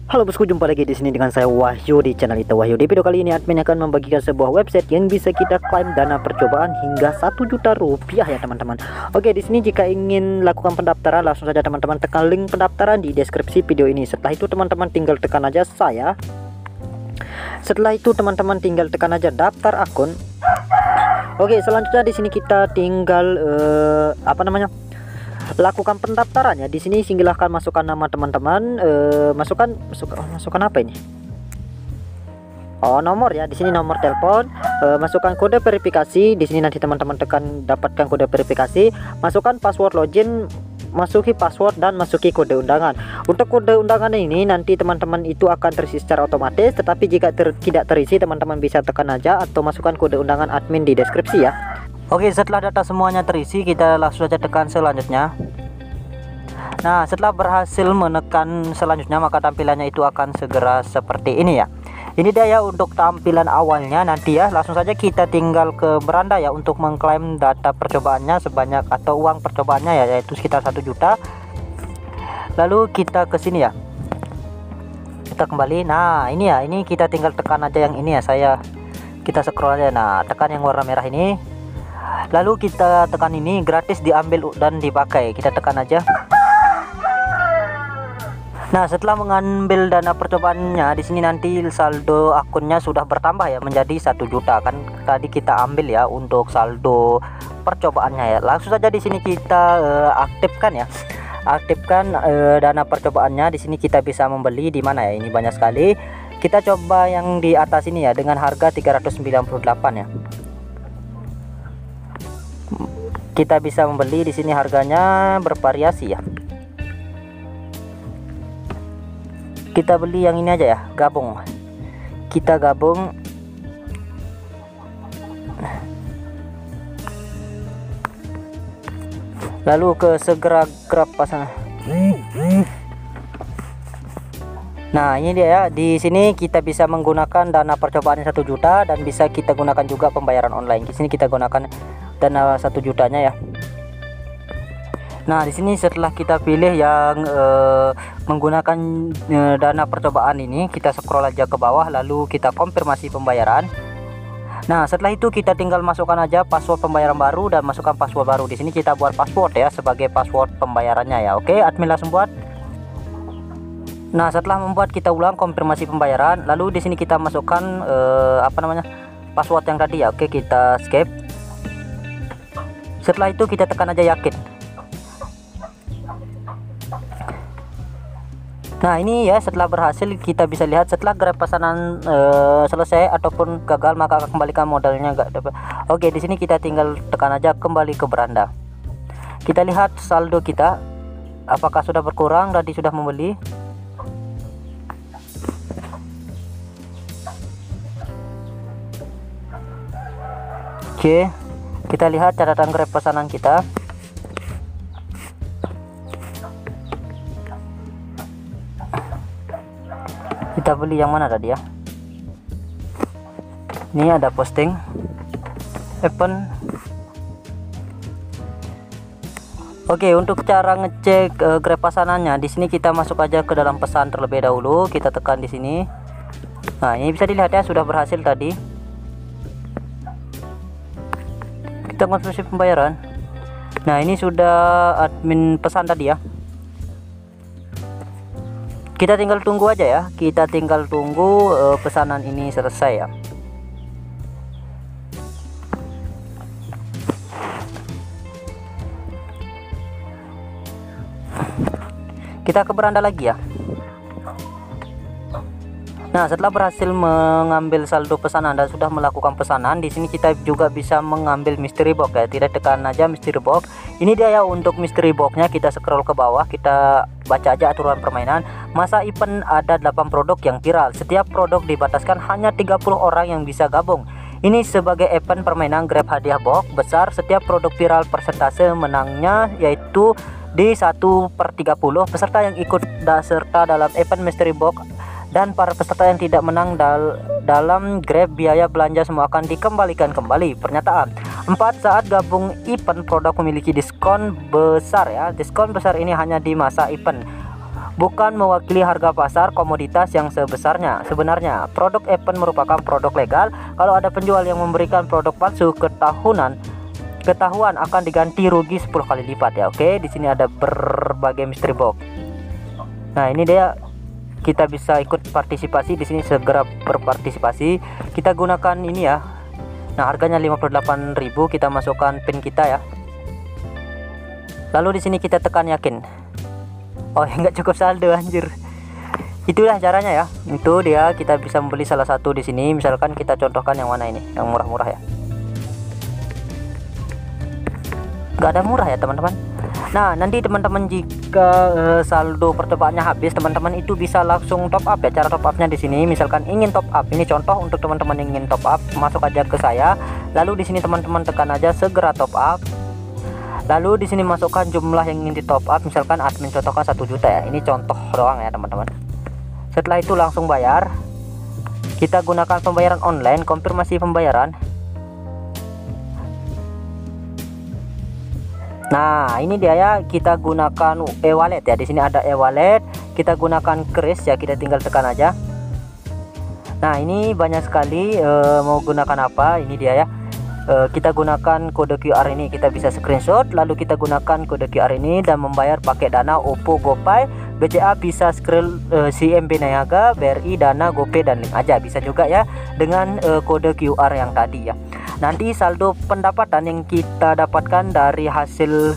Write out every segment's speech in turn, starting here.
Halo bosku, jumpa lagi di sini dengan saya Wahyu di channel Ita Wahyu. Di video kali ini admin akan membagikan sebuah website yang bisa kita klaim dana percobaan hingga 1 juta rupiah ya teman-teman. Oke, di sini jika ingin lakukan pendaftaran langsung saja teman-teman tekan link pendaftaran di deskripsi video ini. Setelah itu teman-teman tinggal tekan aja saya. Setelah itu teman-teman tinggal tekan aja daftar akun. Oke, selanjutnya di sini kita tinggal lakukan pendaftarannya. Di sini silahkan masukkan nama teman-teman, masukkan apa ini? Oh, nomor ya. Di sini nomor telepon, masukkan kode verifikasi. Di sini nanti teman-teman tekan dapatkan kode verifikasi, masukkan password login, masuki password dan masuki kode undangan. Untuk kode undangan ini nanti teman-teman itu akan terisi secara otomatis, tetapi jika tidak terisi teman-teman bisa tekan aja atau masukkan kode undangan admin di deskripsi ya. Oke, setelah data semuanya terisi kita langsung saja tekan selanjutnya. Nah, setelah berhasil menekan selanjutnya maka tampilannya itu akan segera seperti ini ya. Ini dia ya untuk tampilan awalnya. Nanti ya langsung saja kita tinggal ke beranda ya untuk mengklaim data percobaannya sebanyak atau uang percobaannya ya, yaitu sekitar 1 juta. Lalu kita ke sini ya, kita kembali. Nah ini ya, ini kita tinggal tekan aja yang ini ya, kita scroll aja. Nah, tekan yang warna merah ini, lalu kita tekan ini gratis diambil dan dipakai, kita tekan aja. Nah, setelah mengambil dana percobaannya di sini nanti saldo akunnya sudah bertambah ya menjadi 1 juta. Kan tadi kita ambil ya untuk saldo percobaannya ya. Langsung saja di sini kita aktifkan ya. Aktifkan dana percobaannya. Di sini kita bisa membeli di mana ya? Ini banyak sekali. Kita coba yang di atas ini ya dengan harga 398 ya. Kita bisa membeli di sini, harganya bervariasi ya. Kita beli yang ini aja ya, gabung. Kita gabung. Lalu ke segera grab pasangan. Nah, ini dia ya. Di sini kita bisa menggunakan dana percobaan 1 juta dan bisa kita gunakan juga pembayaran online. Di sini kita gunakan dana 1 jutanya ya. Nah, di sini setelah kita pilih yang menggunakan dana percobaan ini, kita scroll aja ke bawah lalu kita konfirmasi pembayaran. Nah, setelah itu kita tinggal masukkan aja password pembayaran baru dan masukkan password baru. Di sini kita buat password ya sebagai password pembayarannya ya. Oke, admin langsung buat. Nah, setelah membuat kita ulang konfirmasi pembayaran, lalu di sini kita masukkan password yang tadi ya. Oke, kita skip. Setelah itu kita tekan aja yakin. Nah, ini ya setelah berhasil kita bisa lihat setelah grab pesanan selesai ataupun gagal maka akan kembalikan modalnya enggak dapat. Oke, di sini kita tinggal tekan aja kembali ke beranda. Kita lihat saldo kita apakah sudah berkurang, tadi sudah membeli. Oke, kita lihat catatan grab pesanan kita. Kita beli yang mana tadi ya? Ini ada posting event. Oke, untuk cara ngecek grab pesanannya di sini kita masuk aja ke dalam pesan terlebih dahulu. Kita tekan di sini. Nah, ini bisa dilihat ya sudah berhasil tadi. Kita konfirmasi pembayaran. Nah, ini sudah admin pesan tadi ya. Kita tinggal tunggu aja ya. Kita tinggal tunggu pesanan ini selesai ya. Kita ke beranda lagi ya. Nah, setelah berhasil mengambil saldo pesanan dan sudah melakukan pesanan, di sini kita juga bisa mengambil mystery box ya. Tidak tekan aja mystery box. Ini dia ya untuk mystery boxnya. Kita scroll ke bawah, kita baca aja aturan permainan. Masa event ada 8 produk yang viral. Setiap produk dibataskan hanya 30 orang yang bisa gabung. Ini sebagai event permainan grab hadiah box besar. Setiap produk viral persentase menangnya yaitu di 1/30. Peserta yang ikut serta dalam event mystery box dan para peserta yang tidak menang dalam grab biaya belanja semua akan dikembalikan kembali. Pernyataan 4 saat gabung event produk memiliki diskon besar ya. Diskon besar ini hanya di masa event. bukan mewakili harga pasar komoditas yang sebenarnya. Produk event merupakan produk legal. Kalau ada penjual yang memberikan produk palsu, ketahuan akan diganti rugi 10 kali lipat ya. Oke, di sini ada berbagai mystery box. Nah, ini dia, kita bisa ikut partisipasi di sini, segera berpartisipasi. Kita gunakan ini ya. Nah, harganya 58.000, kita masukkan pin kita ya. Lalu di sini kita tekan yakin. Oh, nggak cukup saldo anjir. Itulah caranya ya. Itu dia, kita bisa membeli salah satu di sini. Misalkan kita contohkan yang mana ini, yang murah-murah ya. Nggak ada murah ya teman-teman. Nah, nanti teman-teman jika saldo percobaannya habis, teman-teman itu bisa langsung top up ya. Cara top upnya di sini, misalkan ingin top up, ini contoh untuk teman-teman yang ingin top up, masuk aja ke saya. Lalu di sini teman-teman tekan aja segera top up. Lalu di sini masukkan jumlah yang ingin di top up, misalkan admin contohkan 1 juta ya. Ini contoh doang ya teman-teman. Setelah itu langsung bayar. Kita gunakan pembayaran online, konfirmasi pembayaran. Nah, ini dia ya, kita gunakan e-wallet ya. Di sini ada e-wallet. Kita gunakan kris ya, kita tinggal tekan aja. Nah, ini banyak sekali mau gunakan apa. Ini dia ya. Kita gunakan kode QR ini, kita bisa screenshot, lalu kita gunakan kode QR ini dan membayar pakai Dana, OVO, GoPay, BCA, bisa Skrill, CMB Niaga, BRI, Dana, GoPay dan link aja bisa juga ya dengan kode QR yang tadi ya. Nanti saldo pendapatan yang kita dapatkan dari hasil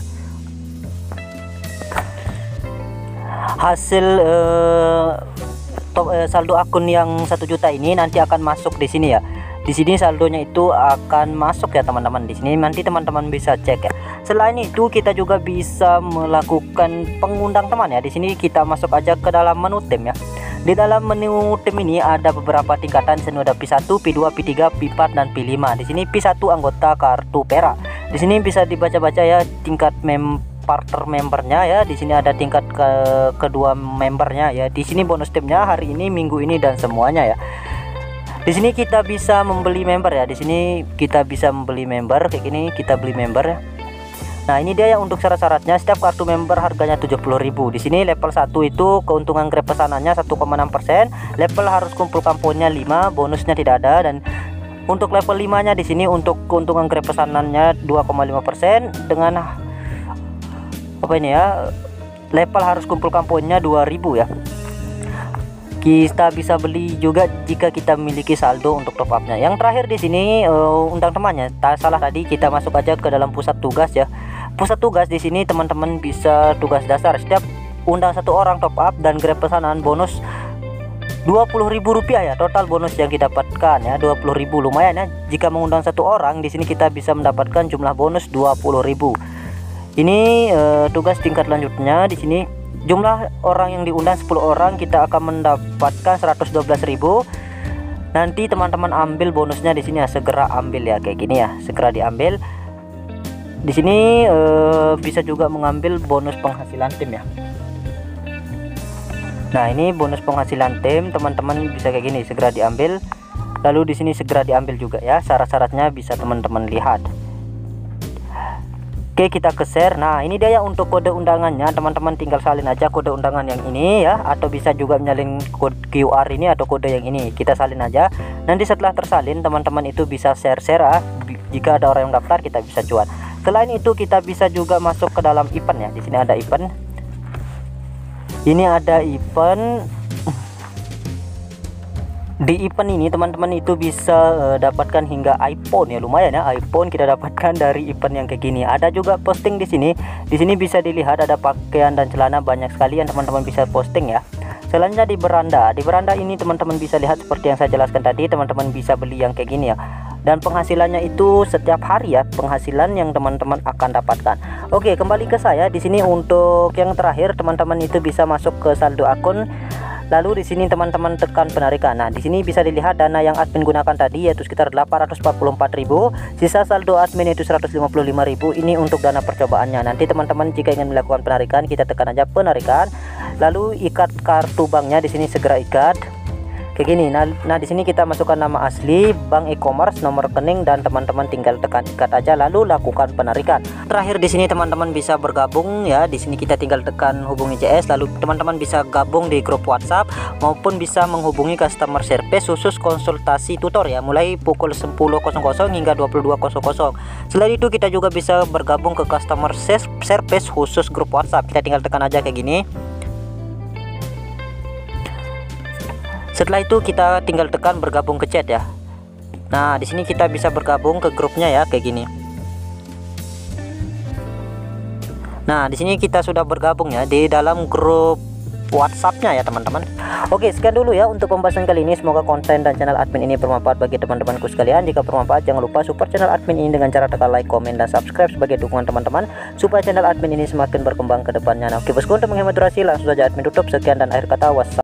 saldo akun yang 1 juta ini nanti akan masuk di sini ya. Di sini saldonya itu akan masuk ya teman-teman. Di sini nanti teman-teman bisa cek ya. Selain itu kita juga bisa melakukan pengundang teman ya. Di sini kita masuk aja ke dalam menu tim ya. Di dalam menu tim ini ada beberapa tingkatan. Di sini ada P1, P2, P3, P4 dan P5. Di sini P1 anggota kartu perak. Di sini bisa dibaca-baca ya tingkat partner membernya ya. Di sini ada tingkat kedua membernya ya. Di sini bonus timnya hari ini, minggu ini dan semuanya ya. Di sini kita bisa membeli member ya. Di sini kita bisa membeli member kayak gini, kita beli member ya. Nah, ini dia ya untuk syarat-syaratnya. Setiap kartu member harganya 70.000. Di sini level 1 itu keuntungan Grab pesanannya 1,6%. Level harus kumpulkan poinnya 5, bonusnya tidak ada. Dan untuk level 5-nya di sini untuk keuntungan Grab pesanannya 2,5% dengan apa ini ya? Level harus kumpulkan poinnya 2.000 ya. Kita bisa beli juga jika kita memiliki saldo untuk top upnya. Yang terakhir di sini undang temannya. Tak salah tadi, kita masuk aja ke dalam pusat tugas ya. Pusat tugas di sini teman-teman bisa tugas dasar. Setiap undang 1 orang top up dan Grab pesanan bonus Rp20.000 ya. Total bonus yang kita dapatkan ya 20.000, lumayan ya. Jika mengundang 1 orang di sini kita bisa mendapatkan jumlah bonus 20.000. Ini tugas tingkat lanjutnya di sini. Jumlah orang yang diundang 10 orang, kita akan mendapatkan 112.000. Nanti teman-teman ambil bonusnya di sini ya, segera ambil ya kayak gini ya, segera diambil. Di sini bisa juga mengambil bonus penghasilan tim ya. Nah, ini bonus penghasilan tim, teman-teman bisa kayak gini, segera diambil. Lalu di sini segera diambil juga ya. Syarat-syaratnya bisa teman-teman lihat. Oke, kita ke share. Nah, ini dia ya untuk kode undangannya. Teman-teman tinggal salin aja kode undangan yang ini ya, atau bisa juga menyalin kode QR ini atau kode yang ini. Kita salin aja. Nanti setelah tersalin, teman-teman itu bisa share-share ya. Jika ada orang yang daftar, kita bisa cuan. Selain itu, kita bisa juga masuk ke dalam event ya. Di sini ada event. Ini ada event. Di event ini teman-teman itu bisa dapatkan hingga iPhone ya, lumayan ya, iPhone kita dapatkan dari event yang kayak gini. Ada juga posting di sini. Di sini bisa dilihat ada pakaian dan celana banyak sekali yang teman-teman bisa posting ya. Selanjutnya di beranda. Di beranda ini teman-teman bisa lihat seperti yang saya jelaskan tadi, teman-teman bisa beli yang kayak gini ya. Dan penghasilannya itu setiap hari ya, penghasilan yang teman-teman akan dapatkan. Oke, kembali ke saya. Di sini untuk yang terakhir teman-teman itu bisa masuk ke saldo akun. Lalu di sini teman-teman tekan penarikan. Nah, di sini bisa dilihat dana yang admin gunakan tadi yaitu sekitar 844.000. Sisa saldo admin itu 155.000. Ini untuk dana percobaannya. Nanti teman-teman jika ingin melakukan penarikan, kita tekan aja penarikan. Lalu ikat kartu banknya di sini segera ikat. kayak gini. Nah, di sini kita masukkan nama asli, bank e-commerce, nomor rekening, dan teman-teman tinggal tekan ikat aja lalu lakukan penarikan. Terakhir di sini teman-teman bisa bergabung ya. Di sini kita tinggal tekan hubungi CS, lalu teman-teman bisa gabung di grup WhatsApp maupun bisa menghubungi customer service khusus konsultasi tutor ya, mulai pukul 10.00 hingga 22.00. Selain itu kita juga bisa bergabung ke customer service khusus grup WhatsApp. Kita tinggal tekan aja kayak gini. Setelah itu kita tinggal tekan bergabung ke chat ya. Nah, di sini kita bisa bergabung ke grupnya ya kayak gini. Nah, di sini kita sudah bergabung ya di dalam grup WhatsApp-nya ya teman-teman. Oke, sekian dulu ya untuk pembahasan kali ini. Semoga konten dan channel admin ini bermanfaat bagi teman-temanku sekalian. Jika bermanfaat, jangan lupa support channel admin ini dengan cara tekan like, komen, dan subscribe sebagai dukungan teman-teman supaya channel admin ini semakin berkembang ke depannya. Nah, oke bosku, untuk menghemat durasi langsung saja admin tutup. Sekian dan akhir kata, wassalam.